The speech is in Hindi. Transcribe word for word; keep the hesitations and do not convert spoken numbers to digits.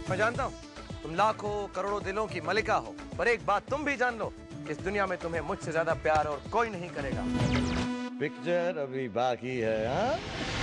मैं जानता हूँ तुम लाखों करोड़ों दिलों की मलिका हो, पर एक बात तुम भी जान लो, इस दुनिया में तुम्हें मुझसे ज्यादा प्यार और कोई नहीं करेगा। पिक्चर अभी बाकी है। हाँ